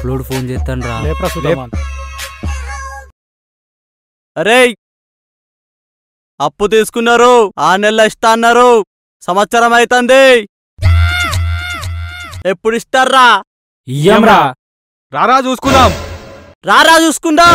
Upload phone చేస్తాను రా. అరే అప్పు తీసుకున్నారు, 6 నెలలు ఇస్తా అన్నారు, సంవత్సరం అవుతుంది, ఎప్పుడు ఇస్తారా? ఇయ్యంరా. రారా చూసుకుందాం. రారా చూసుకుందాం.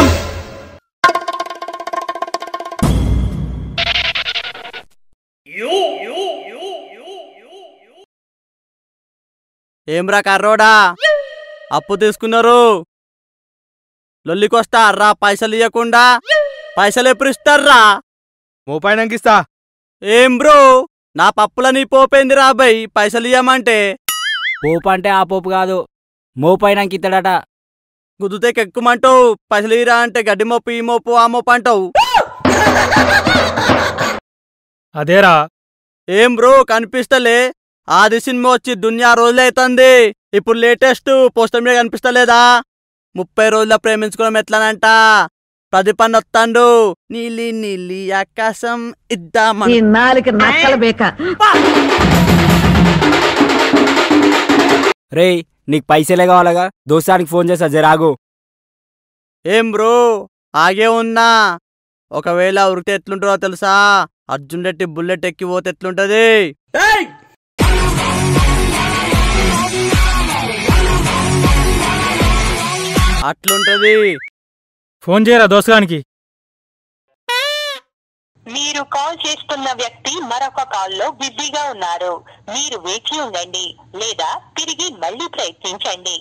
ఏమ్రా కర్రోడా, అప్పు తీసుకున్నారు, లొల్లికొస్తా రా పైసలు ఇవ్వకుండా. పైసలు ఎప్పుడు ఇస్తారా? మోపాయినంకిస్తా. ఏం బ్రో, నా పప్పుల నీ పోపోయింది రాబాయ్, పైసలు ఇవ్వమంటే. పోపు అంటే ఆ పోపు కాదు, మోపైనాకి ఇస్తాడట. గుద్దుతే కెక్కుమంటావు, పైసలు ఇరా అంటే గడ్డి మోపు, ఈ మోపు, ఆ మోపు అంటావు. అదేరా. ఏం బ్రో కనిపిస్తలే? ఆది సినిమా వచ్చి దునియా రోజులైతుంది, ఇప్పుడు లేటెస్ట్ పోస్టర్ మీద కనిపిస్తలేదా? 30 రోజుల ప్రేమించుకోవడం ఎట్లానంట, ప్రదీపన్ వస్తాడు, నీలి నీలి ఆకాశం ఇద్దామని. రే నీకు పైసలే కావాలగా, దోస్తానికి ఫోన్ చేసా జరాగు. ఏం బ్రో ఆగే ఉన్నా, ఒకవేళ ఉరికితే ఎట్లుంటుందో తెలుసా? అర్జున్ రెడ్డి బుల్లెట్ ఎక్కి పోతే ఎట్లుంటది? అట్లుంటది. ఫోన్ చేయరా దోస్తానికి. మీరు కాల్ చేస్తున్న వ్యక్తి మరొక కాల్లో బిజీగా ఉన్నారు, మీరు వేచి ఉండండి లేదా తిరిగి మళ్ళీ ప్రయత్నించండి.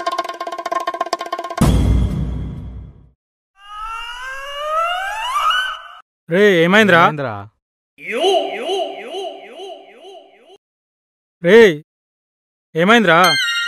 రే ఏమైందిరా? రే ఏమైందిరా?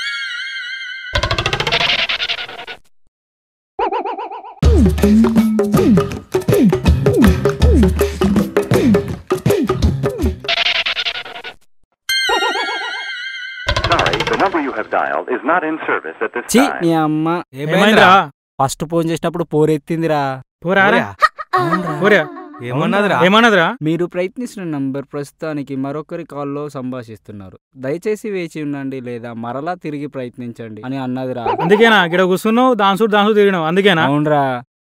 నీ అమ్మ ఏమైందిరా? ఫస్ట్ ఫోన్ చేసినప్పుడు పోరెత్తిందిరా. పోరారా? ఏమన్నదిరా? మీరు ప్రయత్నిస్తున్న నంబర్ ప్రస్తుతానికి మరొకరి కాల్లో సంభాషిస్తున్నారు, దయచేసి వేచి ఉండండి లేదా మరలా తిరిగి ప్రయత్నించండి అని అన్నదిరా. అందుకేనా గిడ కూర్చున్నావు, దాన్సుడు తిరిగినావు? అందుకేనా? అవునరా.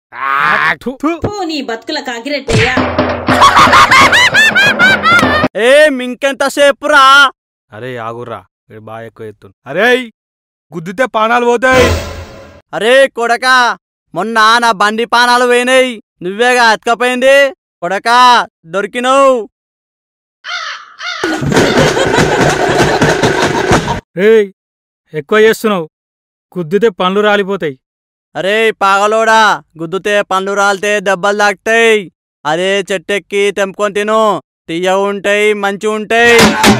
ఇంకెంతసేపురా? అరే ఆగుర్రా, బాగా ఎక్కువ ఎత్తు. అరే గుద్దితే పానాలు పోతాయి. అరే కొడకా, మొన్న నా బండి పానాలు పోయినాయి, నువ్వేగా ఎత్తుకపోయింది. కొడకా దొరికినవు. రే ఎక్కువ చేస్తున్నావు, గుద్దితే పండ్లు రాలిపోతాయి. అరే పాగలోడా, గుద్దుతే పండ్లు రాలితే దెబ్బలు తాకుతాయి. అదే చెట్టెక్కి తెంపుకొని తిను, తీయ ఉంటాయి, మంచి ఉంటాయి.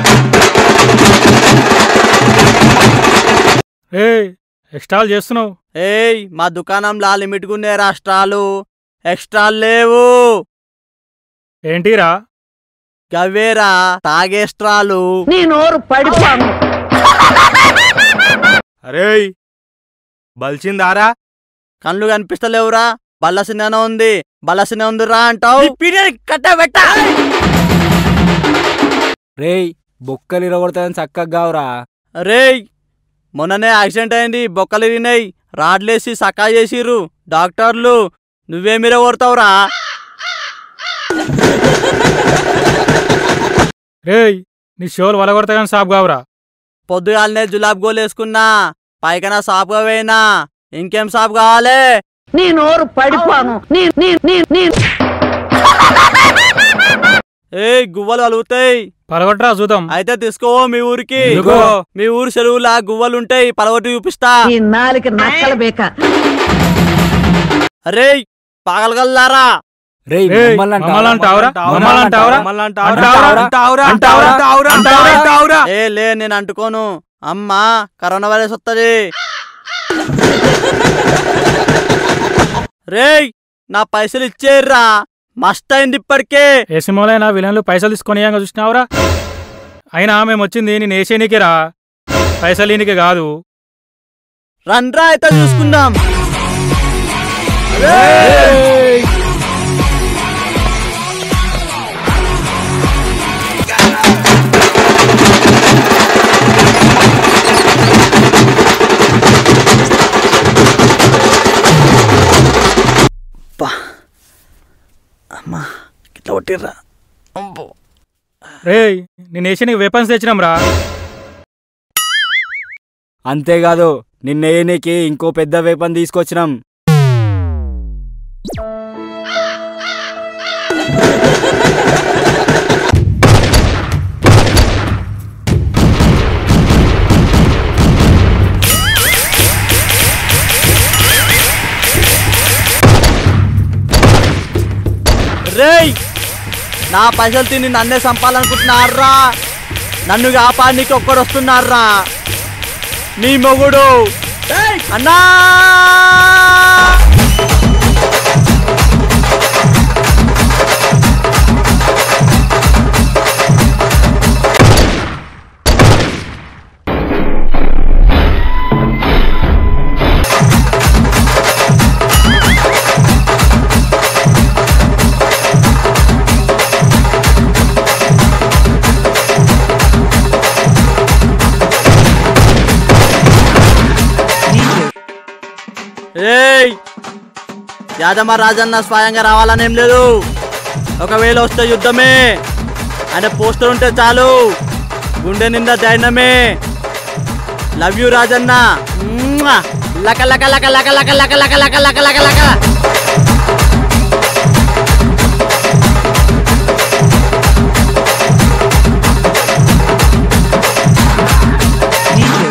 ఎక్స్ట్రాలు చేస్తున్నావు. ఏయ్ మా దుకాణంలో లిమిట్గున్నే రాష్ట్రాలు, ఎక్స్ట్రాలు లేవు. ఏంటిరా? గవేరా తాగేస్ట్రాలు. అరే బల్చిందారా? కళ్ళు కనిపిస్తలేవురా? బల్లసినే ఉంది, బల్లసినే ఉందిరా అంటావు. కట్టబెట్ట. రేయ్ బొక్కలు ఇరగొడతాయని చక్కగా కావురా. రేయ్ మొన్ననే యాక్సిడెంట్ అయింది, బొక్కలు ఇరిగినాయి, రాడ్లేసి సకా చేసిర్రు డాక్టర్లు. నువ్వేమిర కొడతావురా? రేయ్ నీ షోలు వలగొడతాయని సాపు కావురా. పొద్దుగాలనే జులాబ్ గోలు వేసుకున్నా, పైకనా సాపుగా వేయినా, ఇంకేం సాపు కావాలి? నీ నోరు పడిపోను. ఏ గువ్వలు అలుగుతాయి, పలగొట్టరా చూద్దాం. అయితే తీసుకో మీ ఊరికి. మీ ఊరు చెరువులా గువ్వలుంటాయి, పలగొట్టి చూపిస్తా. అరే పాగలగల్లారా? ఏ లే నేను అంటుకోను, అమ్మా కరోనా వైరస్ వస్తుంది. రేయ్ నా పైసలు ఇచ్చేర్రా, మస్త్ అయింది ఇప్పటికే. ఏ సినిమాలైనా విలన్లు పైసలు తీసుకొని చూసినావురా? అయినా మేము వచ్చింది నేను వేసేనికేరా, పైసలు ఈయనకే కాదు. రండ్రా అయితే చూసుకుందాం. కొట్టిర్రా. రేయ్ నేను ఏషియానికి వెపన్స్ తెచ్చినాం రా. అంతేకాదు నిన్న ఏనికి ఇంకో పెద్ద వేపన్ తీసుకొచ్చినాం. రేయ్ నా పైసలు తిని నన్నే చంపాలనుకుంటున్నారా? నన్ను కాపాడనీకి ఒక్కడు వస్తున్నారా? నీ మొగుడు అన్నా. ఏయ్ యాదమ్మ రాజన్న స్వయంగా రావాలనేం లేదు. ఒకవేళ వస్తే యుద్ధమే. ఆయన పోస్టర్ ఉంటే చాలు, గుండె నిండా ధైర్యమే. Love you Rajanna. లక లక లక లక లక లక లక లక లక లక లక.